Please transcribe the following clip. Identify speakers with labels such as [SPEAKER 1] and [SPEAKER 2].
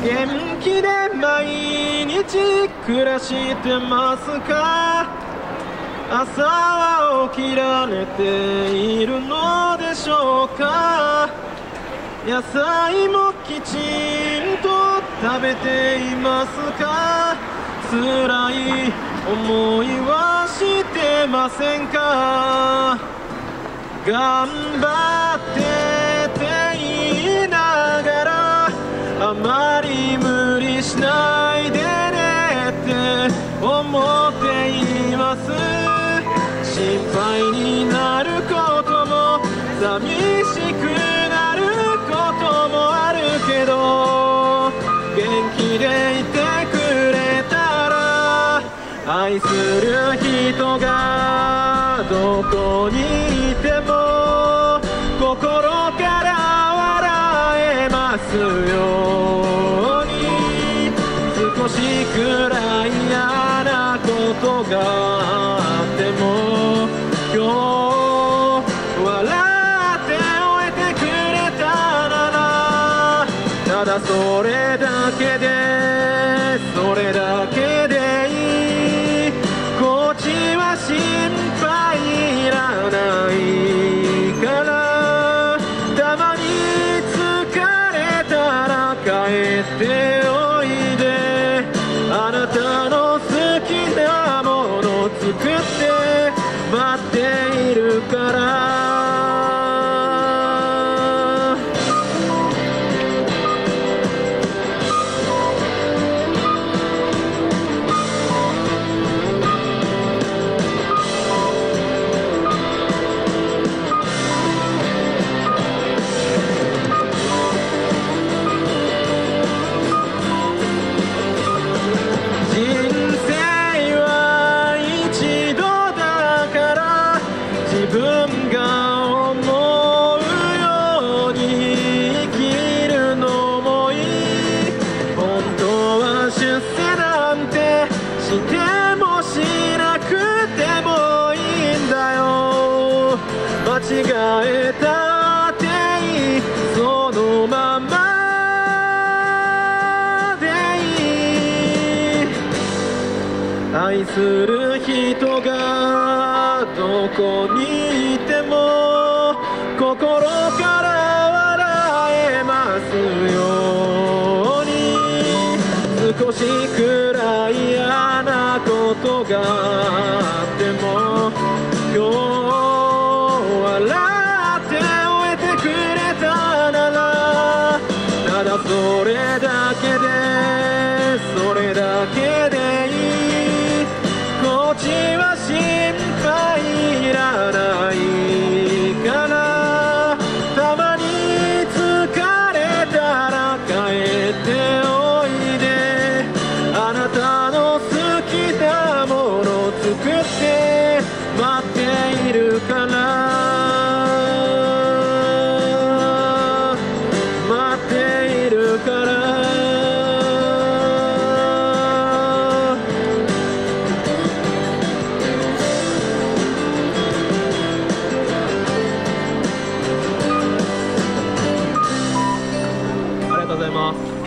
[SPEAKER 1] 元気で毎日暮らしてますか？朝は起きられているのでしょうか？野菜もきちんと食べていますか？辛い思いはしてませんか？頑張ってって言いながらあまり無理しないでねって思っています。心配になることも寂しくなることもあるけど、元気でいてくれたら愛する人がどこにいても心から笑えますように。少しくらい嫌なことがあっても今日笑って終えてくれたなら、ただそれだけでそれだけでいい。こっちは心配いらないから、たまに疲れたら帰っておいで。あなたの好きなもの作って待っているから。自分が思うように生きるのもいい。本当は出世なんてしてもしなくてもいいんだよ。間違えたっていい、そのままでいい。愛する人がどこにいても心から笑えますように。少しくらい嫌なことがあっても今日笑って終えてくれたなら、ただそれだけでそれだけでいい。こっちは心配いらないから、たまに疲れたら帰っておいで。あなたの好きなもの作って待っているから、待っているから。ありがとうございます。